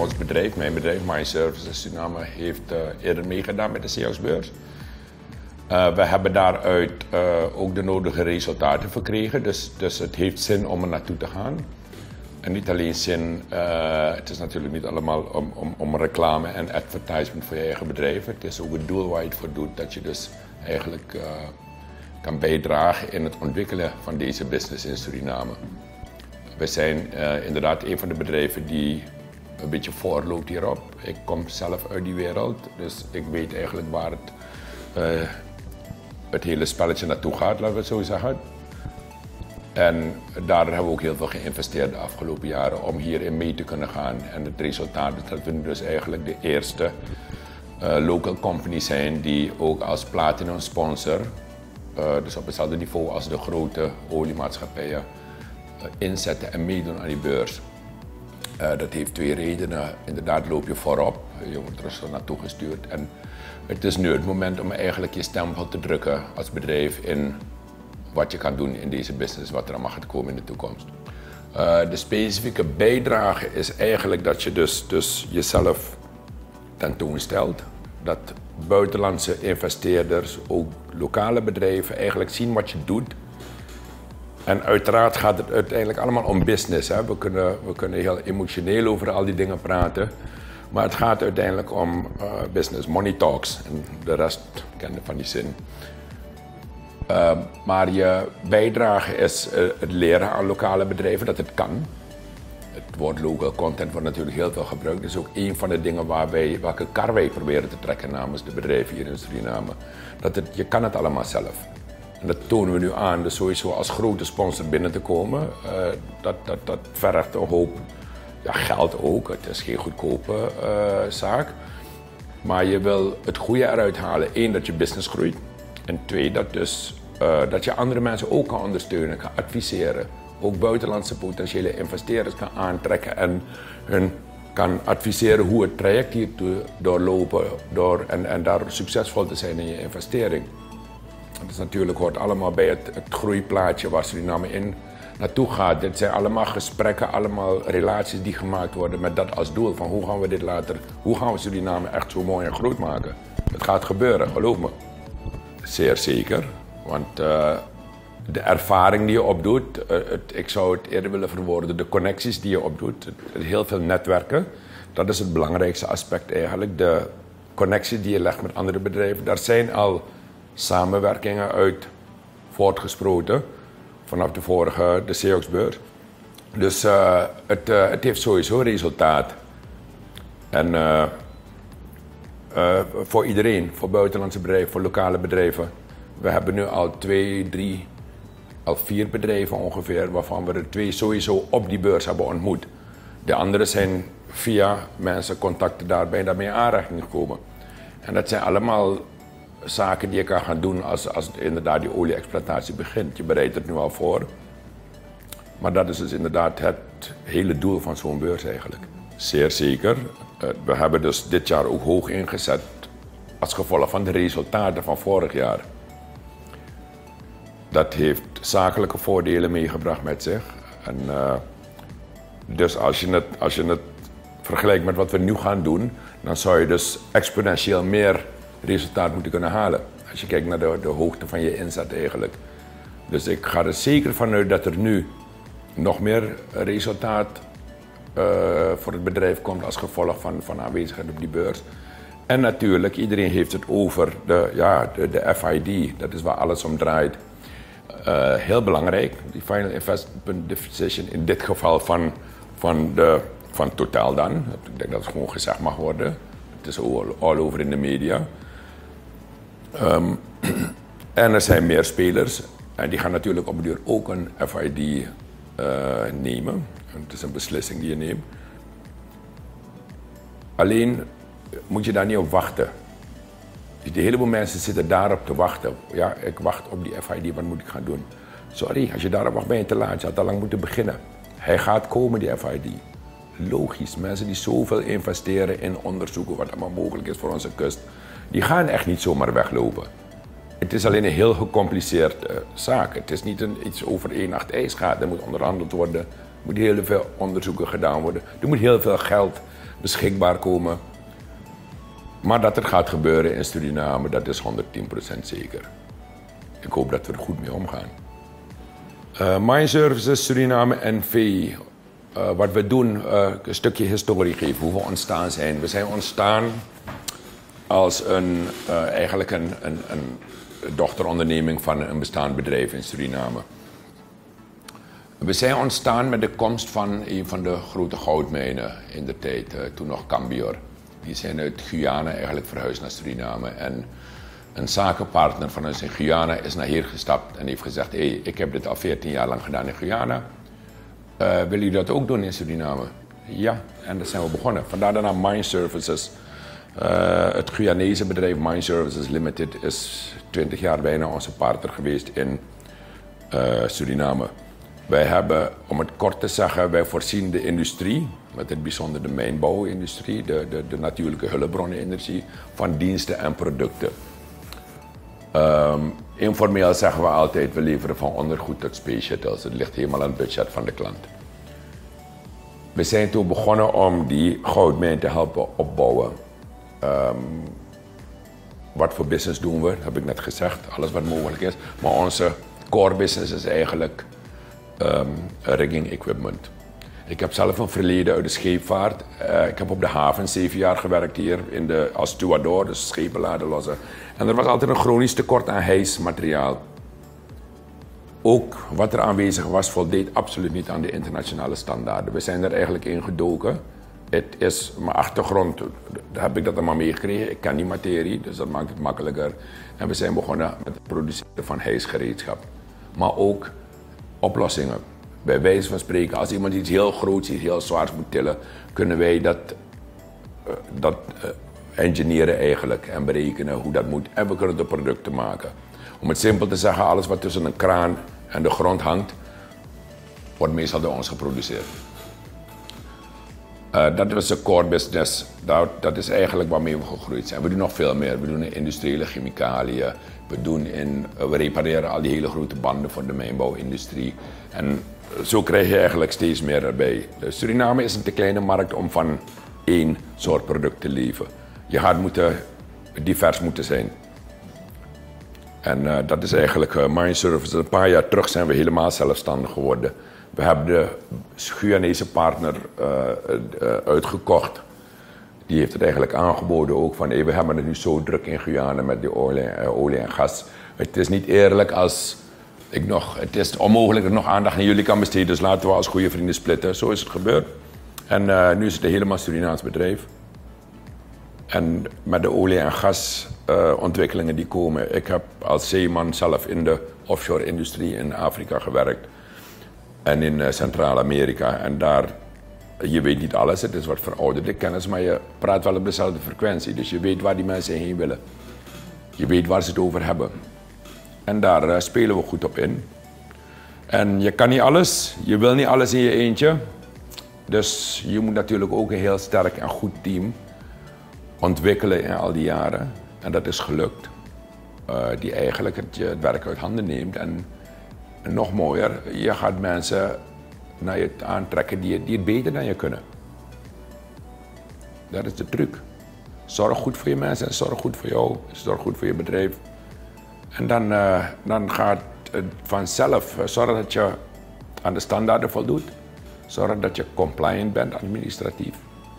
ons bedrijf, mijn bedrijf, Mind Services Suriname, heeft eerder meegedaan met de CEO'sbeurs. We hebben daaruit ook de nodige resultaten verkregen, dus het heeft zin om er naartoe te gaan. En niet alleen zin, het is natuurlijk niet allemaal om reclame en advertisement voor je eigen bedrijf. Het is ook het doel waar je het voor doet, dat je dus eigenlijk kan bijdragen in het ontwikkelen van deze business in Suriname. We zijn inderdaad een van de bedrijven die een beetje voorloopt hierop. Ik kom zelf uit die wereld, dus ik weet eigenlijk waar het hele spelletje naartoe gaat, laten we het zo zeggen. En daar hebben we ook heel veel geïnvesteerd de afgelopen jaren om hierin mee te kunnen gaan. En het resultaat is dat we nu dus eigenlijk de eerste local company zijn die ook als platinum sponsor, dus op hetzelfde niveau als de grote oliemaatschappijen, inzetten en meedoen aan die beurs. Dat heeft twee redenen. Inderdaad loop je voorop, je wordt er zo naartoe gestuurd. En het is nu het moment om eigenlijk je stempel te drukken als bedrijf in wat je kan doen in deze business, wat er allemaal gaat komen in de toekomst. De specifieke bijdrage is eigenlijk dat je dus jezelf tentoonstelt. Dat buitenlandse investeerders, ook lokale bedrijven, eigenlijk zien wat je doet. En uiteraard gaat het uiteindelijk allemaal om business. Hè. We kunnen heel emotioneel over al die dingen praten. Maar het gaat uiteindelijk om business, money talks. En de rest kende van die zin. Maar je bijdrage is het leren aan lokale bedrijven dat het kan. Het woord local content wordt natuurlijk heel veel gebruikt. Dat is ook een van de dingen welke kar wij proberen te trekken namens de bedrijven hier in Suriname. Je kan het allemaal zelf. En dat tonen we nu aan, dus sowieso als grote sponsor binnen te komen. Dat vergt een hoop geld ook. Het is geen goedkope zaak. Maar je wil het goede eruit halen. Eén, dat je business groeit. En twee, dat je andere mensen ook kan ondersteunen, kan adviseren. Ook buitenlandse potentiële investeerders kan aantrekken en hun kan adviseren hoe het traject hier doorlopen en daar succesvol te zijn in je investering. Dat natuurlijk hoort allemaal bij het groeiplaatje waar Suriname in naartoe gaat. Dit zijn allemaal gesprekken, allemaal relaties die gemaakt worden met dat als doel van hoe gaan we Suriname echt zo mooi en groot maken. Het gaat gebeuren, geloof me. Zeer zeker, want de ervaring die je opdoet, ik zou het eerder willen verwoorden, de connecties die je opdoet, heel veel netwerken, dat is het belangrijkste aspect eigenlijk. De connecties die je legt met andere bedrijven, daar zijn al samenwerkingen uit voortgesproten vanaf de CEO'sbeurs. Dus het heeft sowieso resultaat. En voor iedereen, voor buitenlandse bedrijven, voor lokale bedrijven. We hebben nu al 4 bedrijven ongeveer, waarvan we er 2 sowieso op die beurs hebben ontmoet. De andere zijn via mensen, contacten daarmee aanraking gekomen. En dat zijn allemaal zaken die je kan gaan doen als inderdaad die olie-exploitatie begint. Je bereidt het nu al voor. Maar dat is dus inderdaad het hele doel van zo'n beurs eigenlijk. Zeer zeker. We hebben dus dit jaar ook hoog ingezet als gevolg van de resultaten van vorig jaar. Dat heeft zakelijke voordelen meegebracht met zich. En, dus als je het vergelijkt met wat we nu gaan doen, dan zou je dus exponentieel meer resultaat moeten kunnen halen. Als je kijkt naar de hoogte van je inzet eigenlijk. Dus ik ga er zeker vanuit dat er nu nog meer resultaat voor het bedrijf komt als gevolg van aanwezigheid op die beurs. En natuurlijk, iedereen heeft het over de FID, dat is waar alles om draait. Heel belangrijk, die Final Investment Decision in dit geval van Total dan. Ik denk dat het gewoon gezegd mag worden. Het is all over in de media. En er zijn meer spelers en die gaan natuurlijk op de duur ook een FID nemen. Het is een beslissing die je neemt. Alleen moet je daar niet op wachten. Dus een heleboel mensen zitten daarop te wachten. Ja, ik wacht op die FID, wat moet ik gaan doen? Sorry, als je daarop wacht ben je te laat. Je had al lang moeten beginnen. Hij gaat komen, die FID. Logisch, mensen die zoveel investeren in onderzoeken wat allemaal mogelijk is voor onze kust, die gaan echt niet zomaar weglopen. Het is alleen een heel gecompliceerde zaak. Het is niet iets over 1 nacht ijs gaat. Er moet onderhandeld worden moet heel veel onderzoeken gedaan worden. Er moet heel veel geld beschikbaar komen. Maar dat het gaat gebeuren in Suriname, dat is 110% zeker. Ik hoop dat we er goed mee omgaan. Mine Services Suriname NV. Wat we doen, een stukje historie geven, hoe we ontstaan zijn. We zijn ontstaan als eigenlijk een dochteronderneming van een bestaand bedrijf in Suriname. We zijn ontstaan met de komst van een van de grote goudmijnen in de tijd, toen nog Cambior. Die zijn uit Guyana eigenlijk verhuisd naar Suriname. En een zakenpartner van ons in Guyana is naar hier gestapt en heeft gezegd: hey, ik heb dit al 14 jaar lang gedaan in Guyana. Willen jullie dat ook doen in Suriname? Ja, en daar zijn we begonnen. Vandaar daarna Mine Services. Het Guyanese bedrijf Mine Services Limited is 20 jaar bijna onze partner geweest in Suriname. Wij hebben, om het kort te zeggen, wij voorzien de industrie, met het bijzonder de mijnbouwindustrie, de natuurlijke hulpbronnenergie, van diensten en producten. Informeel zeggen we altijd, we leveren van ondergoed tot space shuttles. Het ligt helemaal aan het budget van de klant. We zijn toen begonnen om die goudmijn te helpen opbouwen. Wat voor business doen we? Heb ik net gezegd, alles wat mogelijk is. Maar onze core business is eigenlijk rigging equipment. Ik heb zelf een verleden uit de scheepvaart. Ik heb op de haven 7 jaar gewerkt hier als stewardor, dus schepen laden lossen. En er was altijd een chronisch tekort aan hijsmateriaal. Ook wat er aanwezig was, voldeed absoluut niet aan de internationale standaarden. We zijn er eigenlijk in gedoken. Het is mijn achtergrond, daar heb ik dat allemaal meegekregen. Ik ken die materie, dus dat maakt het makkelijker. En we zijn begonnen met het produceren van hijsgereedschap. Maar ook oplossingen. Bij wijze van spreken, als iemand iets heel groots, iets heel zwaars moet tillen, kunnen wij dat engineeren eigenlijk en berekenen hoe dat moet. En we kunnen de producten maken. Om het simpel te zeggen, alles wat tussen een kraan en de grond hangt, wordt meestal door ons geproduceerd. Dat was de core business. Dat is eigenlijk waarmee we gegroeid zijn. We doen nog veel meer. We doen in industriële chemicaliën. We repareren al die hele grote banden voor de mijnbouwindustrie. En zo krijg je eigenlijk steeds meer erbij. Dus Suriname is een te kleine markt om van één soort product te leven. Je gaat divers moeten zijn. En dat is eigenlijk Mine Services. Een paar jaar terug zijn we helemaal zelfstandig geworden. We hebben de Guyanese partner uitgekocht. Die heeft het eigenlijk aangeboden ook van we hebben het nu zo druk in Guyana met de olie en gas. Het is niet eerlijk als het is onmogelijk dat ik nog aandacht aan jullie kan besteden. Dus laten we als goede vrienden splitten. Zo is het gebeurd. En nu is het een helemaal Surinaams bedrijf. En met de olie- en gasontwikkelingen die komen. Ik heb als zeeman zelf in de offshore-industrie in Afrika gewerkt. En in Centraal-Amerika. En daar, je weet niet alles, het is wat verouderde kennis, maar je praat wel op dezelfde frequentie. Dus je weet waar die mensen heen willen. Je weet waar ze het over hebben. En daar spelen we goed op in. En je kan niet alles, je wil niet alles in je eentje. Dus je moet natuurlijk ook een heel sterk en goed team ontwikkelen in al die jaren. En dat is gelukt. Die eigenlijk het werk uit handen neemt. En nog mooier, je gaat mensen naar je aantrekken die het beter dan je kunnen. Dat is de truc. Zorg goed voor je mensen, zorg goed voor jou, zorg goed voor je bedrijf. En dan gaat het vanzelf. Zorg dat je aan de standaarden voldoet. Zorg dat je compliant bent administratief.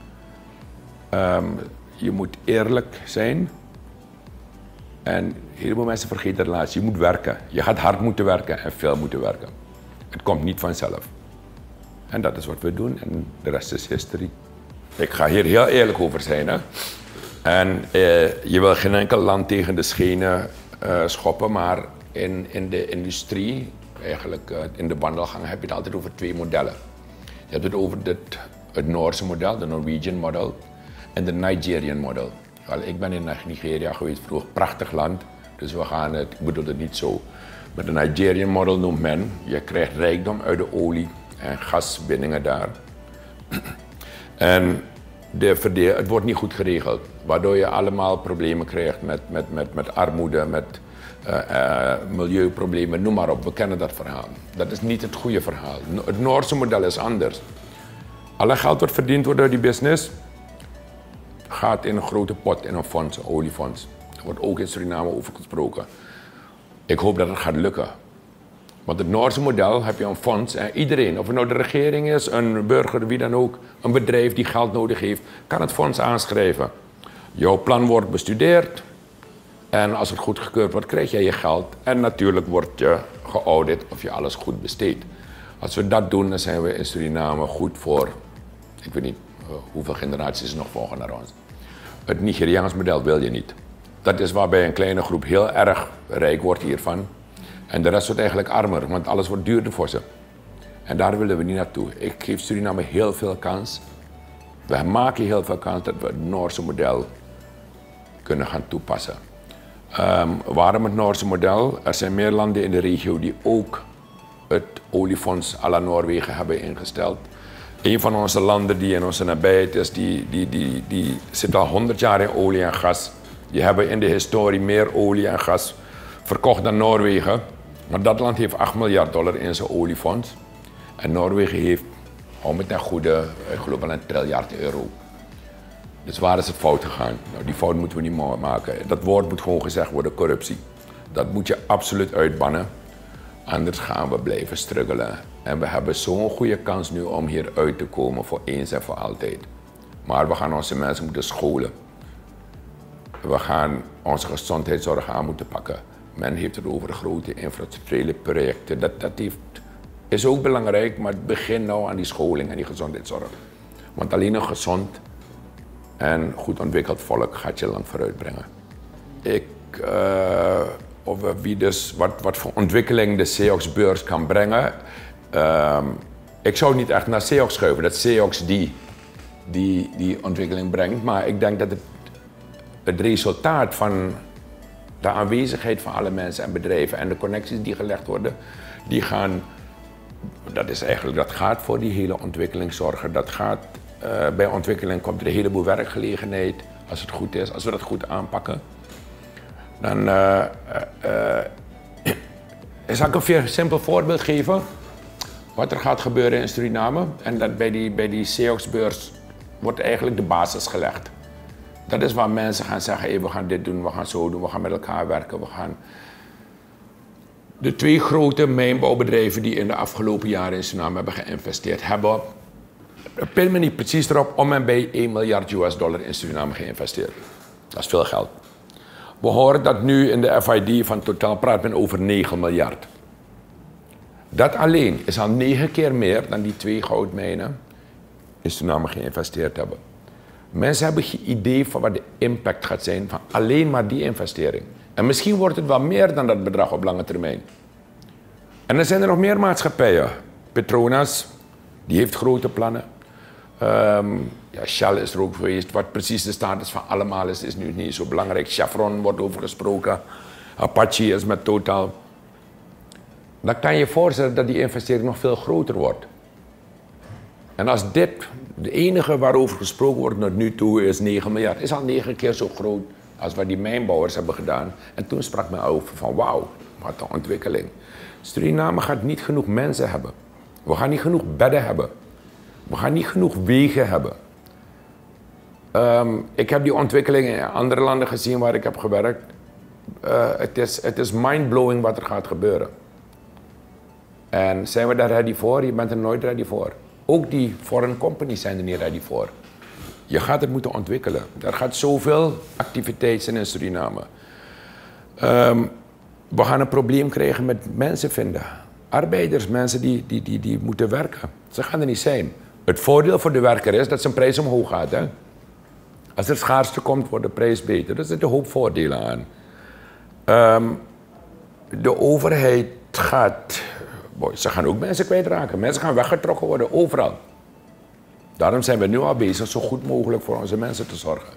Je moet eerlijk zijn. En een heleboel mensen vergeten dat laatste. Je moet werken. Je gaat hard moeten werken en veel moeten werken. Het komt niet vanzelf. En dat is wat we doen en de rest is historie. Ik ga hier heel eerlijk over zijn. Hè? En je wil geen enkel land tegen de schenen schoppen, maar in de industrie, eigenlijk in de wandelgang, heb je het altijd over 2 modellen. Je hebt het over het Noorse model, de Norwegian model, en de Nigerian model. Wel, ik ben in Nigeria geweest vroeger, prachtig land, dus ik bedoel het niet zo. Met de Nigerian model noemt men, je krijgt rijkdom uit de olie en gaswinningen daar. En het wordt niet goed geregeld, waardoor je allemaal problemen krijgt met armoede, met milieuproblemen, noem maar op. We kennen dat verhaal. Dat is niet het goede verhaal. Het Noorse model is anders. Alle geld wat verdiend wordt door die business gaat in een grote pot, in een fonds, een oliefonds. Er wordt ook in Suriname over gesproken. Ik hoop dat het gaat lukken. Want het Noorse model heb je een fonds en iedereen, of het nou de regering is, een burger, wie dan ook, een bedrijf die geld nodig heeft, kan het fonds aanschrijven. Jouw plan wordt bestudeerd en als het goedgekeurd wordt, krijg jij je geld. En natuurlijk wordt je geaudit of je alles goed besteedt. Als we dat doen, dan zijn we in Suriname goed voor, ik weet niet hoeveel generaties er nog volgen naar ons. Het Nigeriaans model wil je niet. Dat is waarbij een kleine groep heel erg rijk wordt hiervan. En de rest wordt eigenlijk armer, want alles wordt duurder voor ze. En daar willen we niet naartoe. Ik geef Suriname heel veel kans. We maken heel veel kans dat we het Noorse model kunnen gaan toepassen. Waarom het Noorse model? Er zijn meer landen in de regio die ook het oliefonds à la Noorwegen hebben ingesteld. Een van onze landen die in onze nabijheid is, die zit al 100 jaar in olie en gas. Die hebben in de historie meer olie en gas verkocht dan Noorwegen. Maar dat land heeft $8 miljard in zijn oliefonds. En Noorwegen heeft, hou me ten goede, ik geloof wel €1 triljard. Dus waar is het fout gegaan? Nou, die fout moeten we niet maken. Dat woord moet gewoon gezegd worden, corruptie. Dat moet je absoluut uitbannen. Anders gaan we blijven struggelen. En we hebben zo'n goede kans nu om hier uit te komen voor eens en voor altijd. Maar we gaan onze mensen moeten scholen. We gaan onze gezondheidszorg aan moeten pakken. Men heeft het over grote infrastructurele projecten. Dat is ook belangrijk, maar het begint nou aan die scholing en die gezondheidszorg. Want alleen een gezond en goed ontwikkeld volk gaat je land vooruit brengen. Over wie dus, wat voor ontwikkeling de CEOX-beurs kan brengen. Ik zou niet echt naar CEOX schuiven, dat CEOX die ontwikkeling brengt. Maar ik denk dat het resultaat van de aanwezigheid van alle mensen en bedrijven en de connecties die gelegd worden, dat gaat voor die hele ontwikkeling zorgen. Bij ontwikkeling komt er een heleboel werkgelegenheid, als het goed is, als we dat goed aanpakken. Dan zal ik een simpel voorbeeld geven wat er gaat gebeuren in Suriname. En dat bij die CEOX-beurs wordt eigenlijk de basis gelegd. Dat is waar mensen gaan zeggen, hey, we gaan dit doen, we gaan zo doen, we gaan met elkaar werken. De 2 grote mijnbouwbedrijven die in de afgelopen jaren in Suriname hebben geïnvesteerd, hebben, ik pin me niet precies erop, om en bij $1 miljard in Suriname geïnvesteerd. Dat is veel geld. We horen dat nu in de FID van Total praat men over 9 miljard. Dat alleen is al 9 keer meer dan die 2 goudmijnen in Suriname geïnvesteerd hebben. Mensen hebben geen idee van wat de impact gaat zijn van alleen maar die investering. En misschien wordt het wel meer dan dat bedrag op lange termijn. En er zijn er nog meer maatschappijen. Petronas, die heeft grote plannen. Shell is er ook geweest. Wat precies de status van allemaal is nu niet zo belangrijk. Chevron wordt over gesproken. Apache is met Total. Dan kan je je voorstellen dat die investering nog veel groter wordt. En als dit, de enige waarover gesproken wordt tot nu toe is 9 miljard. Is al 9 keer zo groot als wat die mijnbouwers hebben gedaan. En toen sprak men over van wauw, wat een ontwikkeling. Suriname gaat niet genoeg mensen hebben. We gaan niet genoeg bedden hebben. We gaan niet genoeg wegen hebben. Ik heb die ontwikkeling in andere landen gezien waar ik heb gewerkt. Het is mindblowing wat er gaat gebeuren. En zijn we daar ready voor? Je bent er nooit ready voor. Ook die foreign companies zijn er niet ready voor. Je gaat het moeten ontwikkelen. Er gaat zoveel activiteit zijn in Suriname. We gaan een probleem krijgen met mensen vinden. Arbeiders, mensen die moeten werken. Ze gaan er niet zijn. Het voordeel voor de werker is dat zijn prijs omhoog gaat. Hè? Als er schaarste komt, wordt de prijs beter. Er zitten een hoop voordelen aan. De overheid gaat... ze gaan ook mensen kwijtraken. Mensen gaan weggetrokken worden, overal. Daarom zijn we nu al bezig zo goed mogelijk voor onze mensen te zorgen.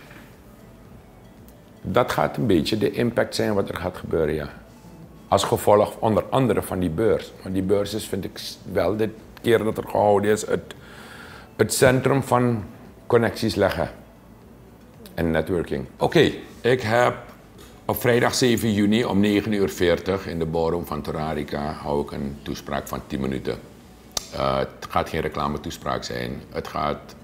Dat gaat een beetje de impact zijn wat er gaat gebeuren, ja. Als gevolg onder andere van die beurs. Want die beurs is, vind ik wel, de keer dat er gehouden is, het centrum van connecties leggen. En networking. Oké, ik heb Op vrijdag 7 juni om 9:40 in de ballroom van Torarica hou ik een toespraak van 10 minuten. Het gaat geen reclametoespraak zijn. Het gaat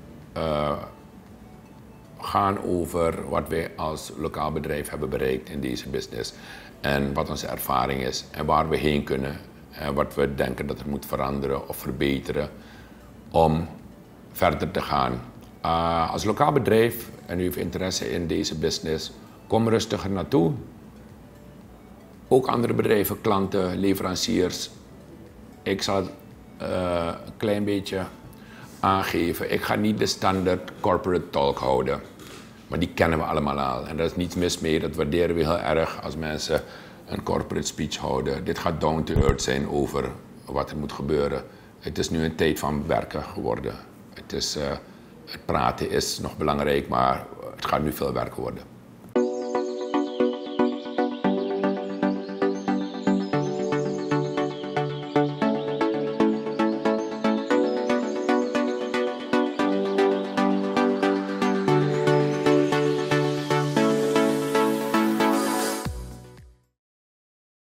gaan over wat wij als lokaal bedrijf hebben bereikt in deze business. En wat onze ervaring is en waar we heen kunnen. En wat we denken dat er moet veranderen of verbeteren om verder te gaan. Als lokaal bedrijf en u heeft interesse in deze business, kom rustiger naartoe. Ook andere bedrijven, klanten, leveranciers. Ik zal een klein beetje aangeven. Ik ga niet de standaard corporate talk houden. Maar die kennen we allemaal al. En daar is niets mis mee. Dat waarderen we heel erg als mensen een corporate speech houden. Dit gaat down to earth zijn over wat er moet gebeuren. Het is nu een tijd van werken geworden. Het praten is nog belangrijk, maar het gaat nu veel werken worden.